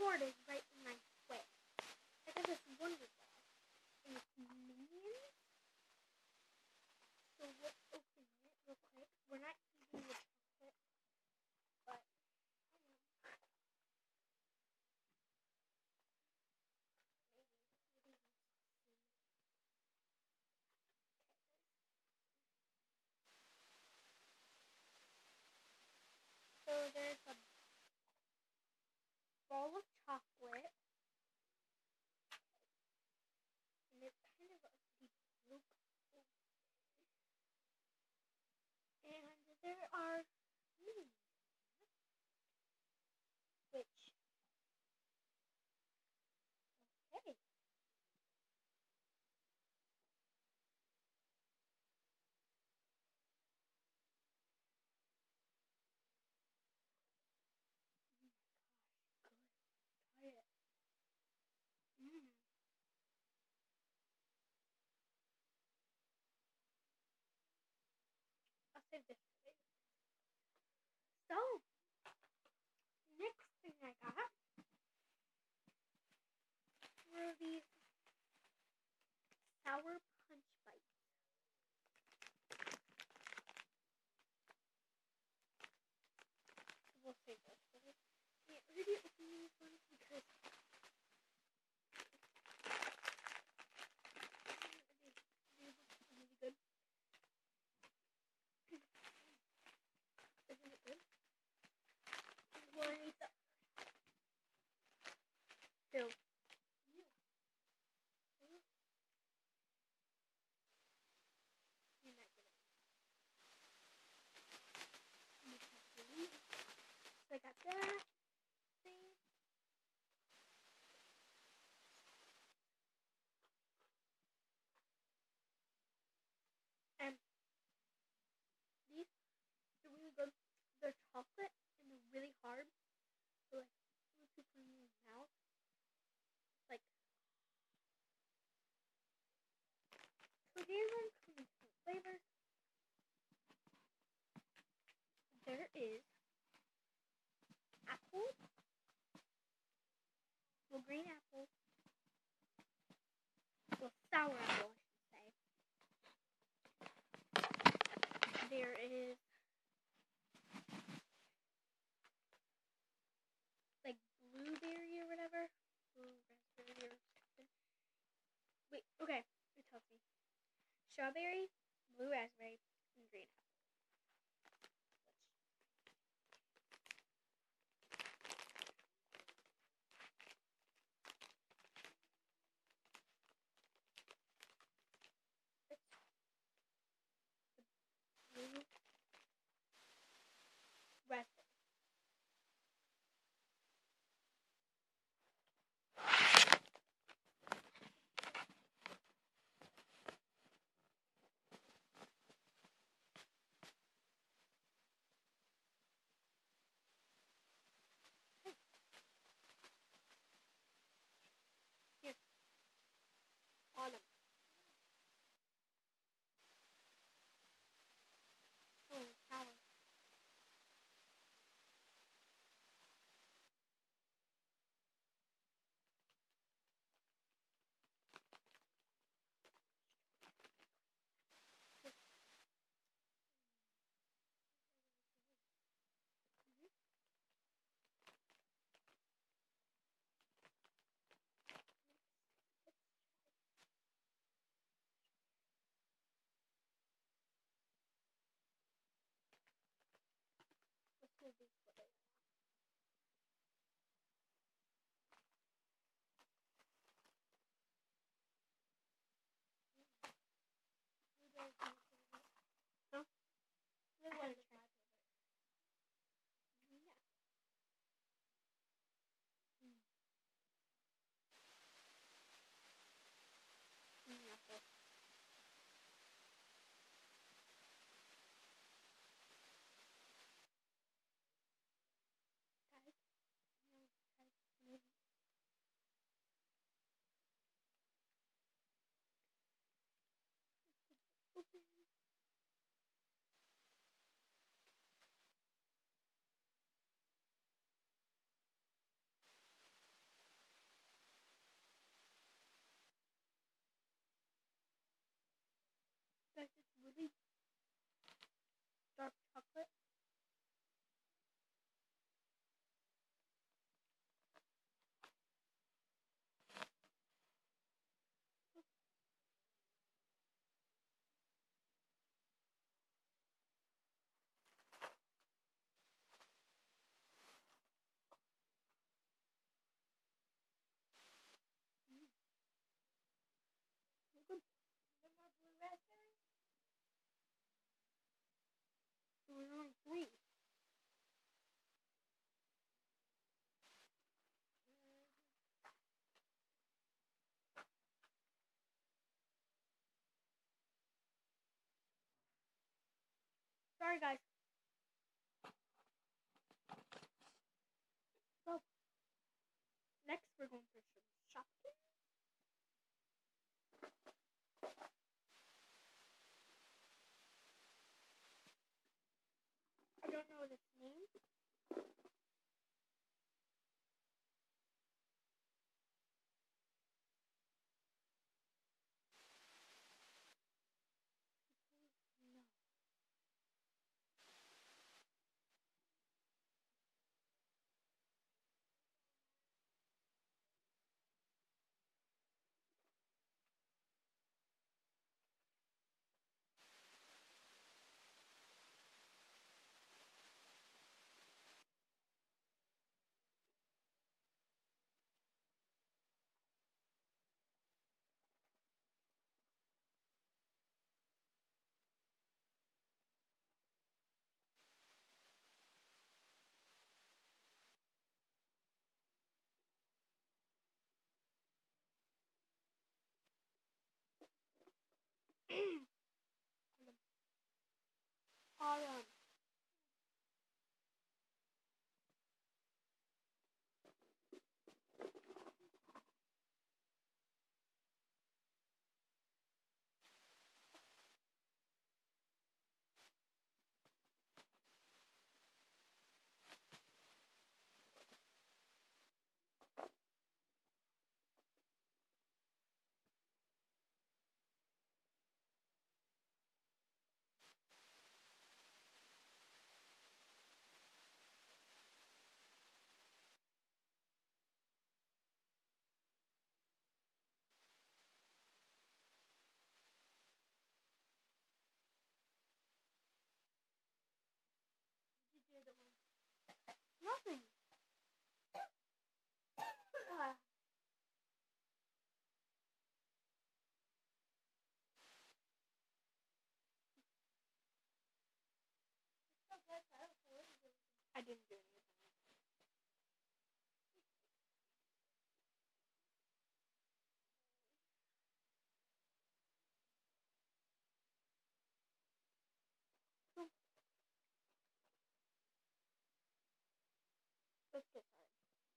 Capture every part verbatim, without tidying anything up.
cord is right in my way. I got this Wonder Ball, and it's minions. So let's open it real quick. We're not eating the chocolate, but maybe maybe. So there's a ball of chocolate, and it's kind of a deep loop. And there are minions, which, okay. Oh my gosh, good. Try it. Mmm. I'll save this for later. So, next thing I got were these sour punch bites. We'll save this for later. I already opened these ones because they look really good. Isn't it good? Well, I need the so you. You're not good at it. So I got that thing. And these are really good. They're chocolate and they're really hard. So like once you put them in your mouth, it's like so these ones come in two flavors. There is apple, well green apple, well sour apple I should say. There is like blueberry or whatever. Blue raspberry or something. Wait, okay, it tells me. Strawberry, blue raspberry, and green apple. Blue raspberry. on three. Sorry, guys. So, next we're going for some shopping. I don't know its name. No. Autumn. Nothing. Ah. I didn't do anything. Let's get started.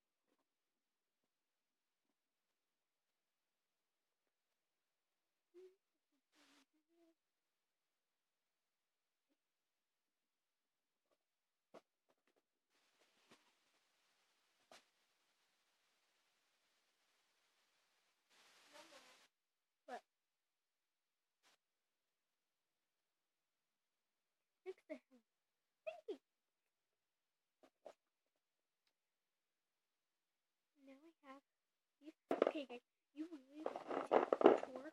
What? Fix the him. Thank you. Now I have these. Okay, guys. You really want to take a tour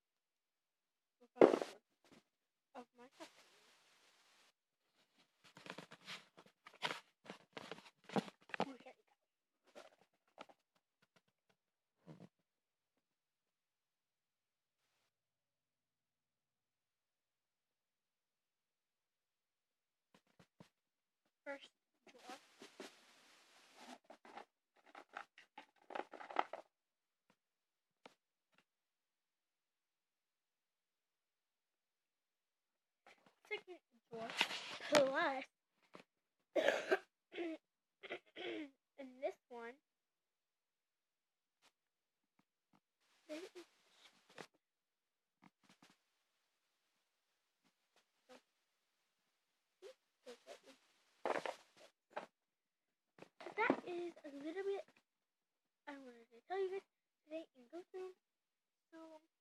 of my shop. Okay. First drawer. Second drawer. Plus. And this one. There is that is a little bit I wanted to tell you guys today and go through. So